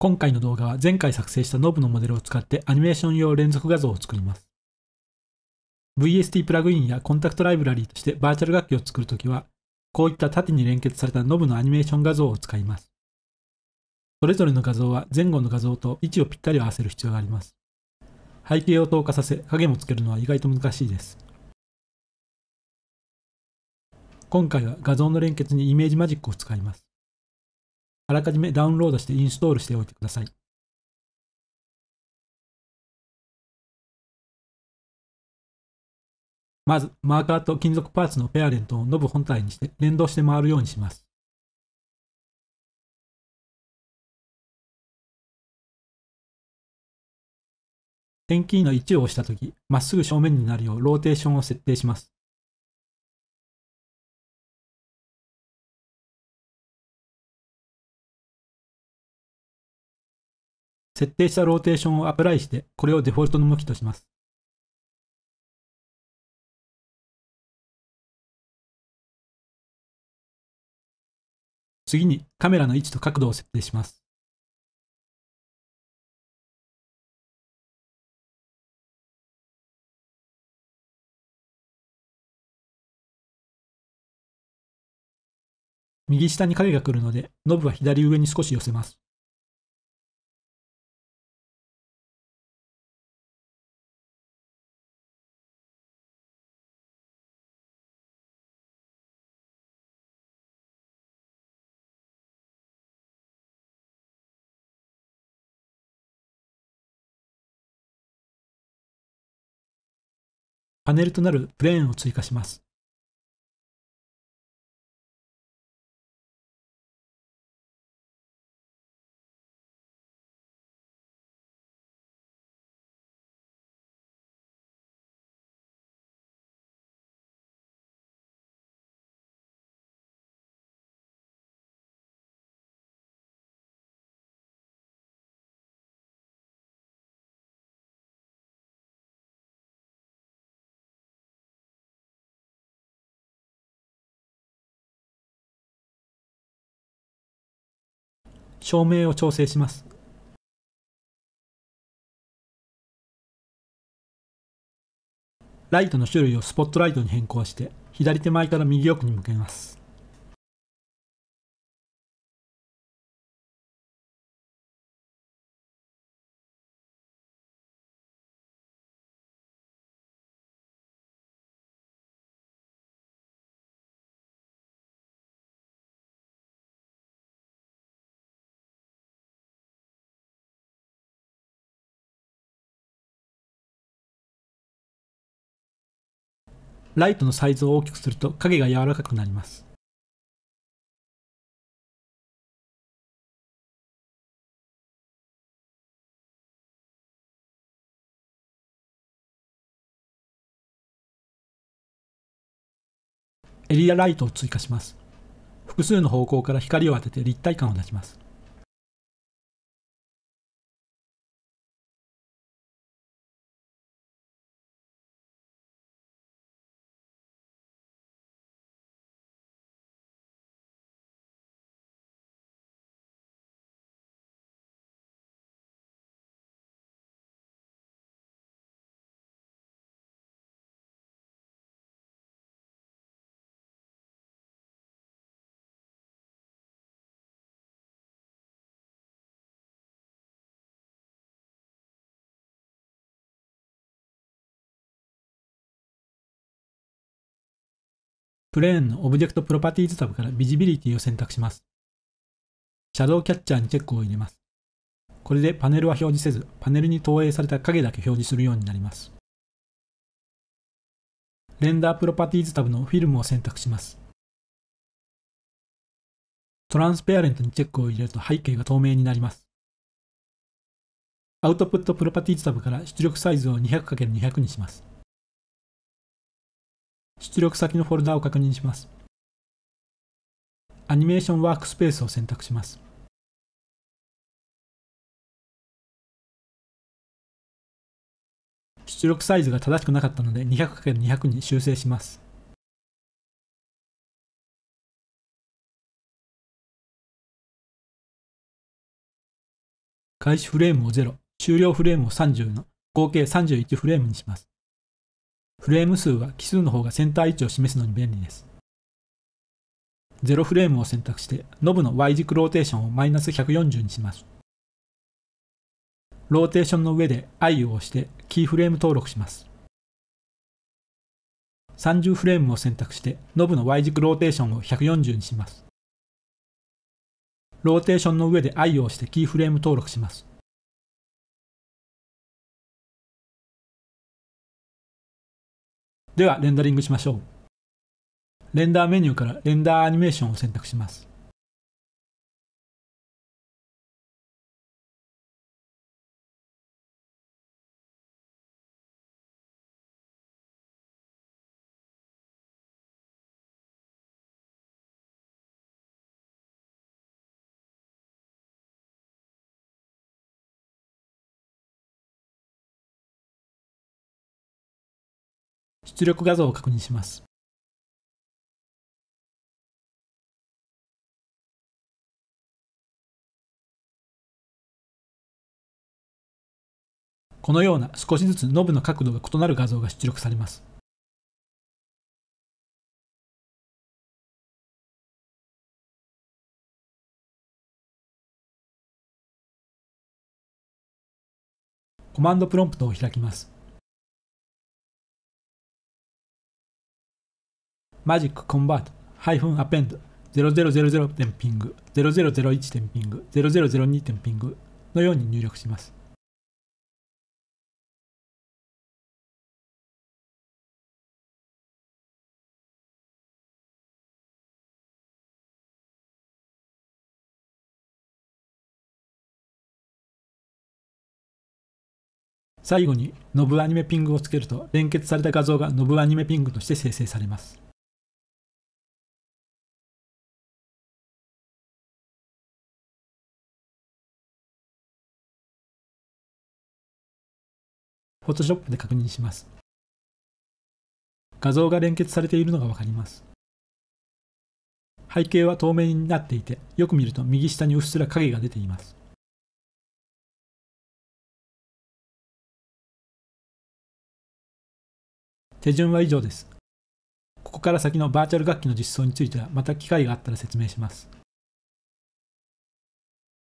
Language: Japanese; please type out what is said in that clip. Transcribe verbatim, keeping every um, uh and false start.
今回の動画は前回作成した ノブ のモデルを使ってアニメーション用連続画像を作ります。ブイエスティー プラグインやコンタクトライブラリとしてバーチャル楽器を作るときは、こういった縦に連結された ノブ のアニメーション画像を使います。それぞれの画像は前後の画像と位置をぴったり合わせる必要があります。背景を透過させ、影もつけるのは意外と難しいです。今回は画像の連結にイメージマジックを使います。あらかじめダウンロードしてインストールしておいてください。まず、マーカーと金属パーツのペアレントをノブ本体にして連動して回るようにします。点キーのいちを押したとき、まっすぐ正面になるようローテーションを設定します。設定したローテーションをアプライして、これをデフォルトの向きとします。次にカメラの位置と角度を設定します。右下に影が来るので、ノブは左上に少し寄せます。パネルとなるプレーンを追加します。照明を調整します。ライトの種類をスポットライトに変更して、左手前から右奥に向けます。ライトのサイズを大きくすると影が柔らかくなります。エリアライトを追加します。複数の方向から光を当てて立体感を出します。プレーンのオブジェクトプロパティーズタブからビジビリティを選択します。シャドウキャッチャーにチェックを入れます。これでパネルは表示せず、パネルに投影された影だけ表示するようになります。レンダープロパティーズタブのフィルムを選択します。トランスペアレントにチェックを入れると背景が透明になります。アウトプットプロパティーズタブから出力サイズを にひゃくかけるにひゃく にします。出力先のフォルダを確認します。アニメーションワークスペースを選択します。出力サイズが正しくなかったので にひゃくかけるにひゃく に修正します。 開始フレームをゼロ、終了フレームをさんじゅうの合計さんじゅういちフレームにします。フレーム数は奇数の方がセンター位置を示すのに便利です。ゼロフレームを選択して、ノブの Y 軸ローテーションをマイナスひゃくよんじゅうにします。ローテーションの上で I を押してキーフレーム登録します。さんじゅうフレームを選択して、ノブの Y 軸ローテーションをひゃくよんじゅうにします。ローテーションの上で I を押してキーフレーム登録します。では、レンダリングしましょう。レンダーメニューからレンダーアニメーションを選択します。出力画像を確認します。このような少しずつノブの角度が異なる画像が出力されます。コマンドプロンプトを開きます。マジックコンバート -append ゼロゼロゼロゼロ点ピング、ゼロゼロゼロいち点ピング、ゼロゼロゼロに点ピングのように入力します。最後に ノブ アニメピングをつけると連結された画像が ノブ アニメピングとして生成されます。Photoshop で確認します。画像が連結されているのがわかります。背景は透明になっていて、よく見ると右下にうっすら影が出ています。手順は以上です。ここから先のバーチャル楽器の実装についてはまた機会があったら説明します。